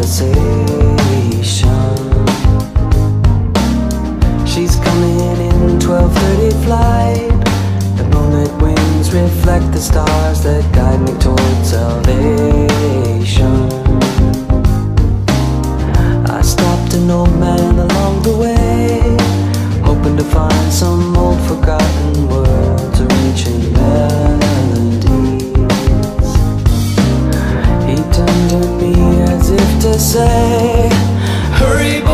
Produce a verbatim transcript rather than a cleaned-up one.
conversation. She's coming in twelve thirty flight. The moonlit wings reflect the stars that guide me towards salvation. I stopped an old man along the way, hoping to find some old forgotten words or ancient melodies. He turned to me as if to say, hurry,